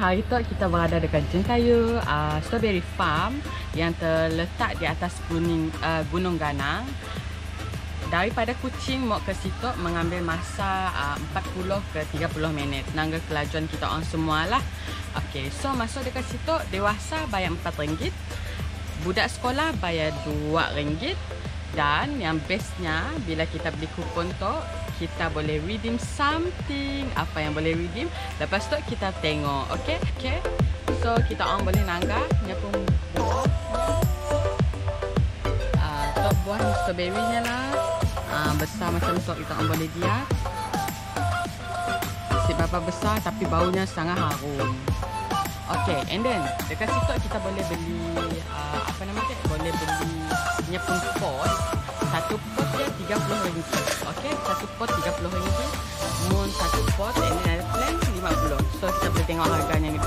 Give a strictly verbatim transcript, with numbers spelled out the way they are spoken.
hari tu kita berada dekat Jentaya uh, Strawberry Farm yang terletak di atas gunung, uh, Gunung Ganang. Daripada Kuching mau ke situ mengambil masa uh, empat puluh ke tiga puluh minit. Nangga kelajuan kita orang semua lah. Okay, so masuk dekat situ, dewasa bayar empat ringgit. Budak sekolah bayar dua ringgit. Dan yang bestnya, bila kita beli kupon tu, kita boleh redeem something. Apa yang boleh redeem? Lepas tu kita tengok. Okay? Okay? So, kita orang boleh nangga. Ni pun buah. Uh, top buah ni strawberry-nya lah. Uh, besar macam tu kita orang boleh lihat. Sebab besar tapi baunya sangat harum. Okay, and then dekat situ kita boleh beli uh, apa nama dia? Boleh beli punya pun pot. Satu pot dia tiga puluh ringgit. Okay, satu pot tiga puluh ringgit. Moon satu pot and then ada plan lima puluh. So kita boleh tengok harganya ni.